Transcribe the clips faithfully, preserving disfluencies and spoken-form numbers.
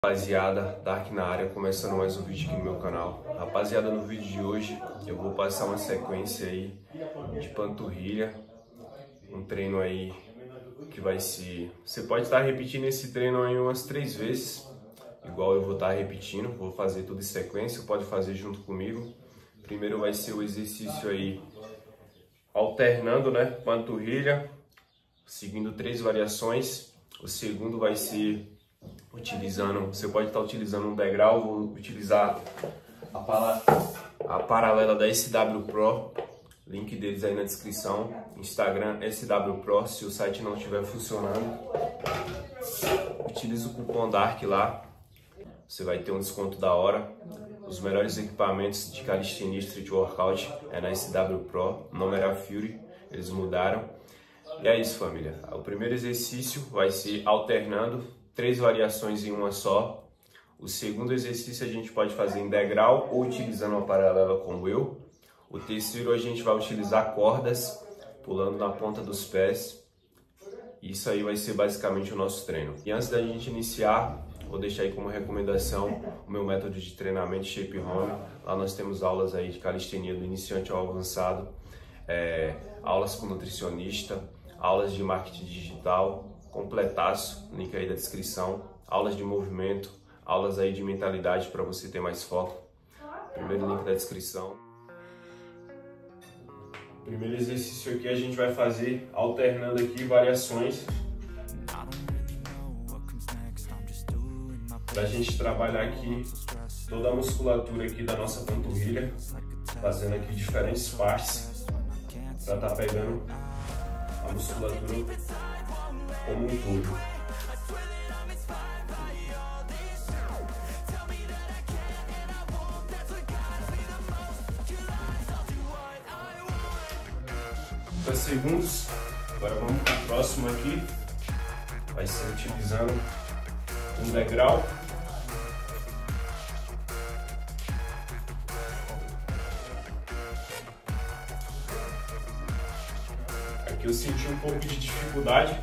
Rapaziada, Dark na área, começando mais um vídeo aqui no meu canal. Rapaziada, no vídeo de hoje eu vou passar uma sequência aí de panturrilha, um treino aí que vai se... Você pode estar repetindo esse treino aí umas três vezes, igual eu vou estar repetindo, vou fazer tudo em sequência, pode fazer junto comigo. Primeiro vai ser o exercício aí alternando, né, panturrilha, seguindo três variações. O segundo vai ser utilizando, você pode estar utilizando um degrau, vou utilizar a, para, a paralela da S W Pro, link deles aí na descrição, Instagram S W Pro, se o site não estiver funcionando, utilize o cupom DARK lá, você vai ter um desconto da hora. Os melhores equipamentos de calistenia Street Workout é na S W Pro, não era Fury, eles mudaram. E é isso, família, o primeiro exercício vai ser alternando três variações em uma só. O segundo exercício a gente pode fazer em degrau ou utilizando uma paralela como eu. O terceiro a gente vai utilizar cordas, pulando na ponta dos pés. Isso aí vai ser basicamente o nosso treino. E antes da gente iniciar, vou deixar aí como recomendação o meu método de treinamento Shape Home. Lá nós temos aulas aí de calistenia do iniciante ao avançado, é, aulas com nutricionista, aulas de marketing digital, completaço, link aí da descrição, aulas de movimento, aulas aí de mentalidade para você ter mais foco, primeiro link da descrição. Primeiro exercício aqui a gente vai fazer alternando aqui variações, para a gente trabalhar aqui toda a musculatura aqui da nossa panturrilha, fazendo aqui diferentes partes, para estar tá pegando a musculatura como um todo. trinta segundos. Agora vamos para o próximo aqui. Vai ser utilizando um degrau. Aqui eu senti um pouco de dificuldade.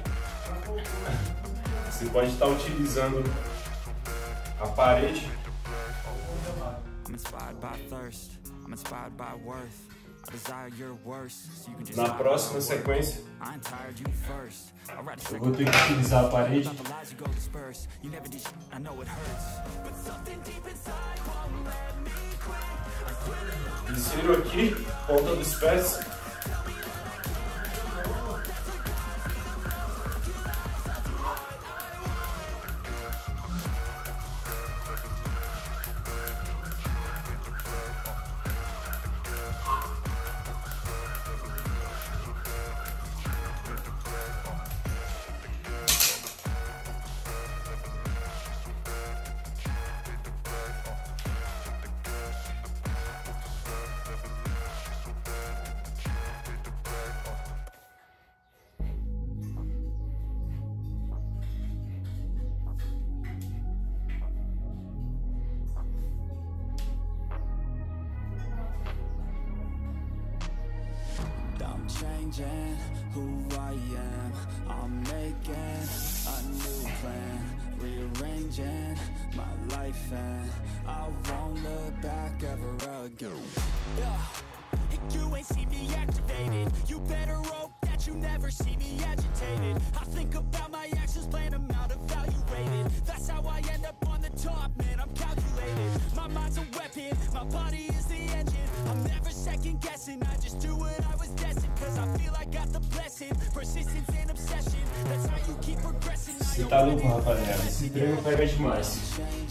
Você pode estar utilizando a parede. Na próxima sequência, eu vou ter que utilizar a parede. Insiro aqui, ponta dos pés. Changing who I am, I'm making a new plan, rearranging my life and I won't look back ever again. Yeah, you ain't see me activated, you better hope that you never see me agitated. I think about my actions, plan them out, evaluated. That's how I end up on the top, man, I'm calculated. My mind's a weapon, my body is the engine. I'm never second guessing, I just do what I was destined. Cause I feel I got the blessing, persistence and obsession. That's how you keep progressing. Você tá louco, rapaziada? Esse treino pega demais.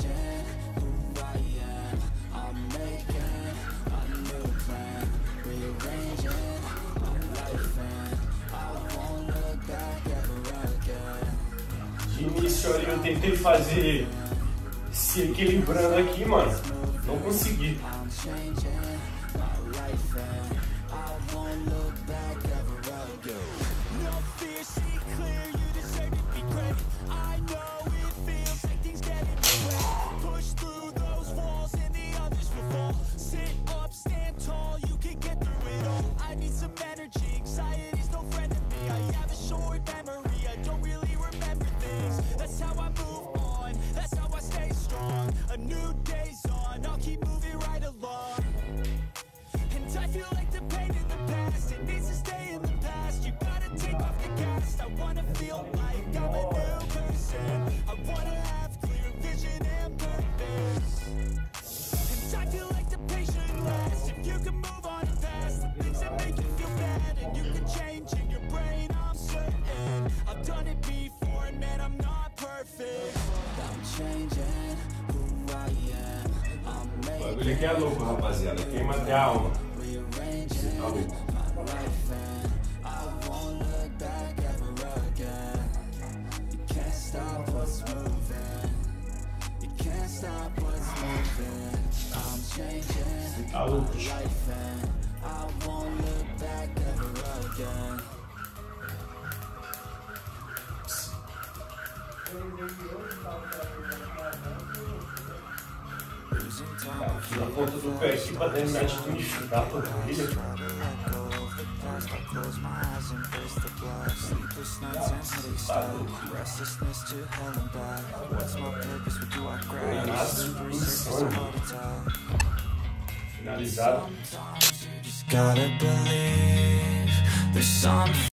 De início ali eu tentei fazer se equilibrando aqui, mano. Não consegui. That's how I move on, that's how I stay A new day's on, I'll keep moving right along. And I feel like the pain in the past, it needs to stay in the past. You gotta take off the cast. I wanna feel like I'm a new person. I wanna have clear vision and purpose. And I feel like the patient lasts. If you can move on past the things that make you feel bad, and you can change in your brain, I'm certain. I've done it before and man, I'm not perfect. I'm changing who I am. I'm O bagulho aqui é louco, rapaziada. Queima até a alma. rearranging Tá louco. my life and I won't look back ever again. You can't stop what's moving. You can't stop what's moving. I'm changing Tá louco. my life and I won't look back ever again. Na ponta do pé aqui pra terminar de tunificar a panturrilha. Finalizado. Gotta believe there's some